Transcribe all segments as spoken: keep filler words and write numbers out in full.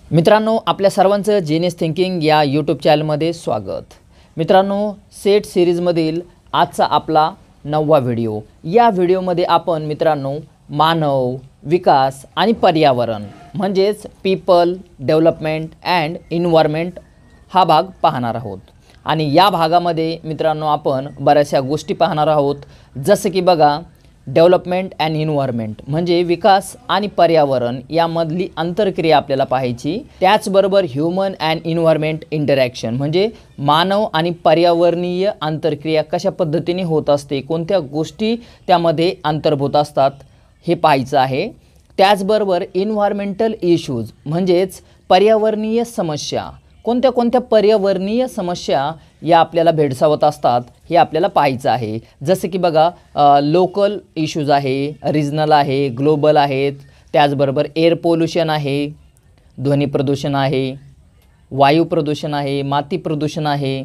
मित्रांनो, आपल्या सर्वांचं जीनियस थिंकिंग या यूट्यूब चॅनलमध्ये स्वागत। मित्रांनो, सेट सिरीजमधील आजचा आपला नववा व्हिडिओ। या व्हिडिओमध्ये आपण मित्रांनो मानव, विकास आणि पर्यावरण म्हणजेच पीपल, डेव्हलपमेंट अँड एन्व्हायरमेंट हा भाग पाहणार आहोत। आणि या भागामध्ये मित्रांनो आपण बऱ्याचशा गोष्टी पाहणार आहोत, जसं की बघा डेव्हलपमेंट अँड एन्व्हायरमेंट म्हणजे विकास आणि पर्यावरण यामधली आंतरक्रिया आपल्याला पाहायची। त्याचबरोबर ह्यूमन अँड एन्व्हायरमेंट इंटरॅक्शन म्हणजे मानव आणि पर्यावरणीय आंतरक्रिया कशा पद्धतीने होत असते, कोणत्या गोष्टी त्यामध्ये अंतर्भूत असतात हे पाहायचं आहे। त्याचबरोबर एन्व्हायरमेंटल इश्यूज म्हणजेच पर्यावरणीय समस्या, कोणत्या कोणत्या पर्यावरणीय समस्या या आपल्याला भेडसावत असतात हे आपल्याला पाहायचं आहे। जसं की बघा लोकल इश्यूज आहे, रिजनल आहे, ग्लोबल आहेत, त्याचबरोबर एअर पोल्युशन आहे, ध्वनी प्रदूषण आहे, वायू प्रदूषण आहे, माती प्रदूषण आहे।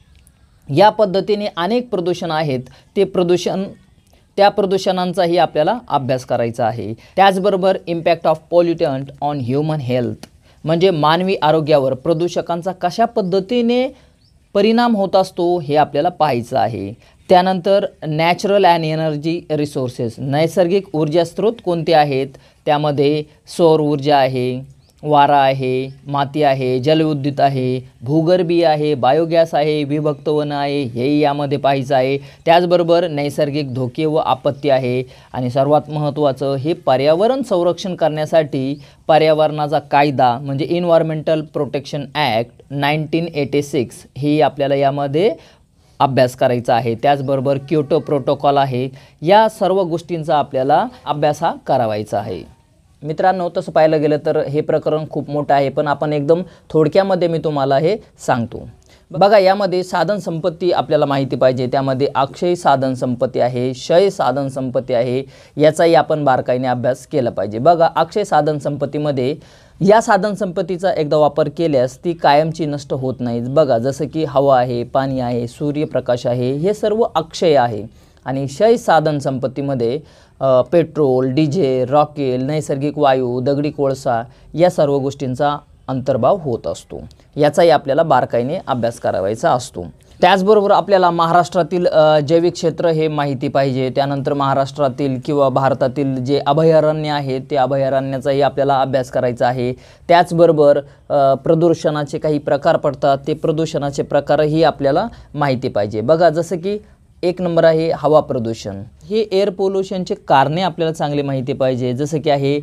या पद्धतीने अनेक प्रदूषण आहेत, ते प्रदूषण त्या प्रदूषणांचाही आपल्याला अभ्यास करायचा आहे। त्याचबरोबर impact of pollutant on human health म्हणजे मानवी आरोग्यावर प्रदूषकांचा कशा पद्धतीने परिणाम होत असतो हे आपल्याला पाहायचं आहे। त्यानंतर नॅचरल अँड एनर्जी रिसोर्सेस नैसर्गिक ऊर्जा स्रोत कोणते आहेत, त्यामध्ये सौर ऊर्जा आहे, वारा आहे, माती आहे, जलविद्युत आहे, भूगर्भीय आहे, बायोगॅस आहे, विभक्त वन आहे, हे यामध्ये पाहायचं आहे। त्याचबरोबर नैसर्गिक धोके व आपत्ती आहे आणि सर्वात महत्त्वाचं हे पर्यावरण संरक्षण करण्यासाठी पर्यावरणाचा कायदा म्हणजे environmental protection act nineteen eighty six ही आपल्याला यामध्ये अभ्यास करायचा आहे। त्याचबरोबर क्योटो प्रोटोकॉल आहे, या सर्व गोष्टींचा आपल्याला अभ्यास हा करावायचा आहे। मित्रांनो, तसं पाहायला गेलं तर हे प्रकरण खूप मोठं आहे, पण आपण एकदम थोडक्यामध्ये मी तुम्हाला हे सांगतो। बघा, यामध्ये साधन संपत्ती आपल्याला माहिती पाहिजे, त्यामध्ये अक्षय साधन संपत्ती आहे, क्षय साधन संपत्ती आहे, याचाही आपण बारकाईने अभ्यास केला पाहिजे। बघा, अक्षय साधन संपत्तीमध्ये या साधन संपत्तीचा एकदा वापर केल्यास ती कायमची नष्ट होत नाही। बघा, जसं की हवा आहे, पाणी आहे, सूर्यप्रकाश आहे, हे सर्व अक्षय आहे। आणि क्षय साधन संपत्तीमध्ये पेट्रोल, डिझेल, रॉकेल, नैसर्गिक वायू, दगडी कोळसा या सर्व गोष्टींचा अंतर्भाव होत असतो। याचाही आपल्याला बारकाईने अभ्यास करावायचा असतो। त्याचबरोबर आपल्याला महाराष्ट्रातील जैविक क्षेत्र हे माहिती पाहिजे। त्यानंतर महाराष्ट्रातील किंवा भारतातील जे अभयारण्य आहेत ते अभयारण्याचाही आपल्याला अभ्यास करायचा आहे। त्याचबरोबर प्रदूषणाचे काही प्रकार पडतात, ते प्रदूषणाचे प्रकारही आपल्याला माहिती पाहिजे। बघा, जसं की एक नंबर आहे हवा प्रदूषण। हे एअर पोल्युशनचे कारणे आपल्याला चांगली माहिती पाहिजे, जसं की आहे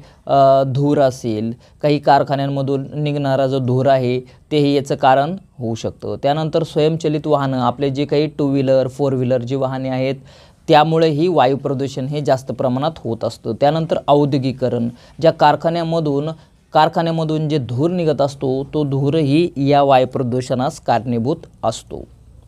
धूर असेल, काही कारखान्यांमधून निघणारा जो धूर आहे तेही याचं कारण होऊ शकतं। त्यानंतर स्वयंचलित वाहनं, आपले जे काही टू व्हीलर, फोर व्हीलर जी वाहने आहेत त्यामुळेही वायू प्रदूषण हे जास्त प्रमाणात होत असतं। त्यानंतर औद्योगिकरण, ज्या कारखान्यामधून कारखान्यामधून जे धूर निघत असतो तो धूरही या वायू प्रदूषणास कारणीभूत असतो।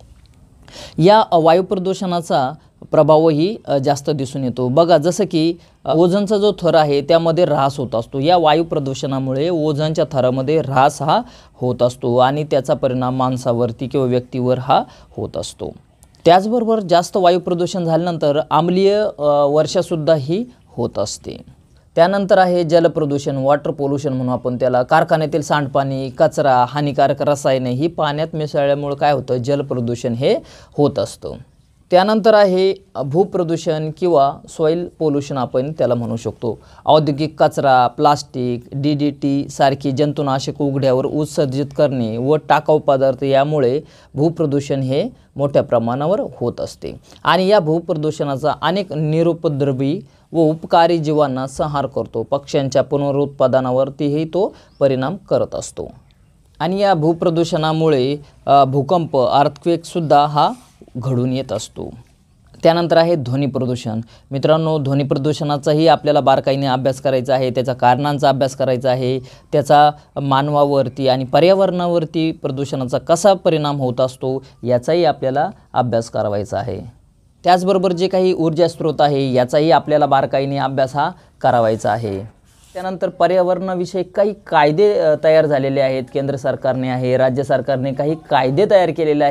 या वायू प्रदूषणाचा प्रभावही जास्त दिसून येतो। बघा, जसं की ओझोनचा जो थर आहे त्यामध्ये ऱ्हास होत असतो। या वायू प्रदूषणामुळे ओझोनच्या थरामध्ये ऱ्हास हा होत असतो आणि त्याचा परिणाम माणसावरती किंवा व्यक्तीवर हा होत असतो। त्याचबरोबर जास्त वायू प्रदूषण झाल्यानंतर आम्लीय वर्षासुद्धा ही होत असते। त्यानंतर आहे जलप्रदूषण, वॉटर पोल्युशन म्हणून आपण त्याला। कारखान्यातील सांडपाणी, कचरा, हानिकारक रसायने ही पाण्यात मिसळल्यामुळे काय होतं, जलप्रदूषण हे होत असतं। त्यानंतर आहे भूप्रदूषण किंवा सॉइल पोल्युशन आपण त्याला म्हणू शकतो। औद्योगिक कचरा, प्लास्टिक, डी डी टी सारखी जंतुनाशक उघड्यावर उत्सर्जित करणे व टाकाऊ पदार्थ यामुळे भूप्रदूषण हे मोठ्या प्रमाणावर होत असते। आणि या भूप्रदूषणाचा अनेक निरुपद्रवी व उपकारी जीवांना संहार करतो। पक्ष्यांच्या पुनरुत्पादनावरतीही तो परिणाम करत असतो। आणि या भूप्रदूषणामुळे भूकंप, अर्थक्वेकसुद्धा हा घडून येत असतो। त्यानंतर आहे ध्वनी प्रदूषण। मित्रांनो, ध्वनी प्रदूषणाचाही आपल्याला बारकाईने अभ्यास करायचा आहे, त्याच्या कारणांचा अभ्यास करायचा आहे, त्याचा मानवावरती आणि पर्यावरणावरती प्रदूषणाचा कसा परिणाम होत असतो याचाही आपल्याला अभ्यास करावायचा आहे। त्याचबरोबर जे काही ऊर्जा स्रोत आहे याचाही आपल्याला बारकाईने अभ्यास हा करावायचा आहे। त्यानंतर पर्यावरणाविषयी काही कायदे तयार झालेले आहेत, केंद्र सरकारने आहे, राज्य सरकारने काही कायदे तयार केलेले आहेत,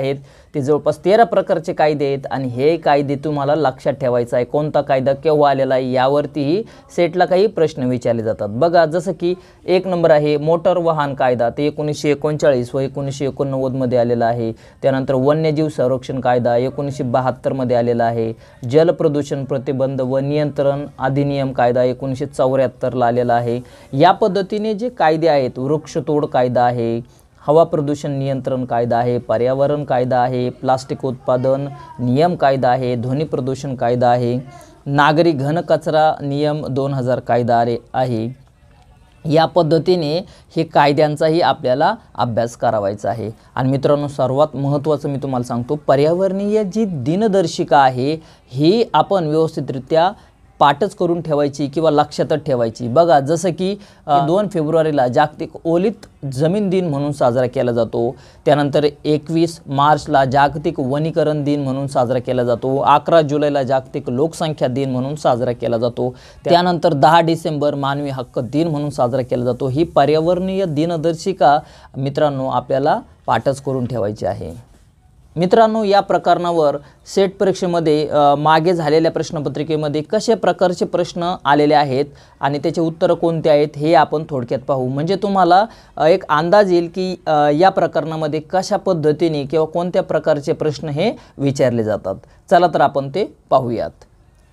ते जवळपास तेरा प्रकारचे कायदे आहेत आणि हे कायदे तुम्हाला लक्षात ठेवायचं आहे, कोणता कायदा केव्हा आलेला आहे यावरतीही सेटला काही प्रश्न विचारले जातात। बघा, जसं की एक नंबर आहे मोटर वाहन कायदा, ते एकोणीसशे एकोणचाळीस व एकोणीसशे एकोणनव्वदमध्ये आलेला आहे। त्यानंतर वन्यजीव संरक्षण कायदा एकोणीसशे बहात्तरमध्ये आलेला आहे। जल प्रदूषण प्रतिबंध व नियंत्रण अधिनियम कायदा एकोणीसशे चौऱ्याहत्तरला आलेला आहे। या पद्धतीने जे कायदे आहेत, वृक्षतोड कायदा आहे, हवा प्रदूषण नियंत्रण कायदा आहे, पर्यावरण कायदा आहे, प्लास्टिक उत्पादन नियम कायदा आहे, ध्वनी प्रदूषण कायदा आहे, नागरी घनकचरा नियम दोन हजार कायदा आहे। या पद्धतीने हे कायद्यांचाही आपल्याला अभ्यास करावायचा आहे। आणि मित्रांनो, सर्वात महत्त्वाचं मी तुम्हाला सांगतो, पर्यावरणीय जी दिनदर्शिका आहे ही आपण व्यवस्थितरित्या पाठच करून ठेवायची किंवा लक्षातच ठेवायची। बघा, जसं की दोन फेब्रुवारीला जागतिक ओलित जमीन दिन म्हणून साजरा केला जातो। त्यानंतर एकवीस मार्चला जागतिक वनीकरण दिन म्हणून साजरा केला जातो। अकरा जुलैला जागतिक लोकसंख्या दिन म्हणून साजरा केला जातो। त्यानंतर दहा डिसेंबर मानवी हक्क दिन म्हणून साजरा केला जातो। ही पर्यावरणीय दिनदर्शिका मित्रांनो आपल्याला पाठच करून ठेवायची आहे। मित्रांनो, या प्रकरणावर सेट परीक्षेमध्ये मागे झालेल्या प्रश्नपत्रिकेमध्ये कशा प्रकारचे प्रश्न आलेले आहेत आणि त्याचे उत्तरं कोणते आहेत हे आपण थोडक्यात पाहू, म्हणजे तुम्हाला एक अंदाज येईल की या प्रकरणामध्ये कशा पद्धतीने किंवा कोणत्या प्रकारचे प्रश्न हे विचारले जातात। चला तर आपण ते पाहूयात।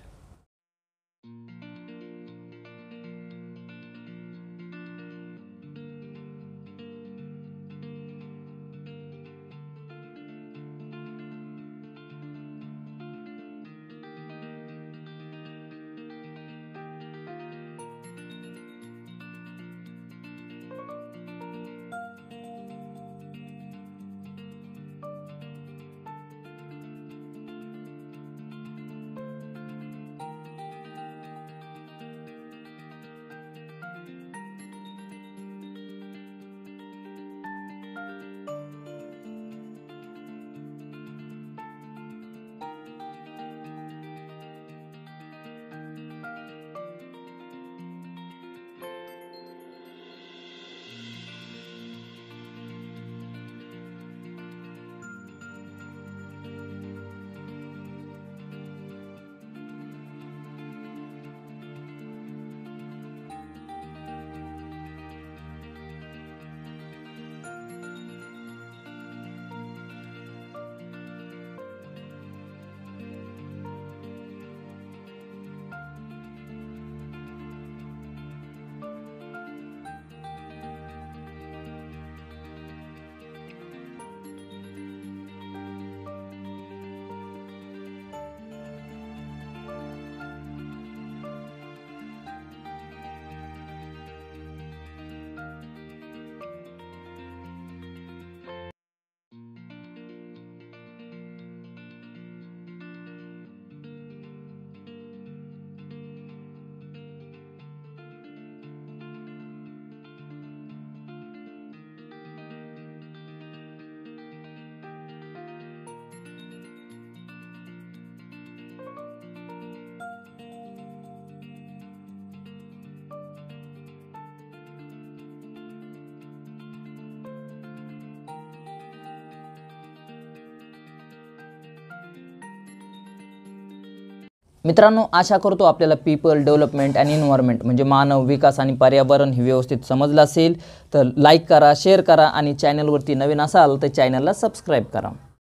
मित्रांनो, आशा करतो आपल्याला पीपल डेव्हलपमेंट आणि एन्व्हायरमेंट म्हणजे मानव विकास आणि पर्यावरण हे व्यवस्थित समजलं असेल। तर लाईक करा, शेअर करा आणि चॅनलवरती नवीन असाल तर चॅनलला सबस्क्राईब करा।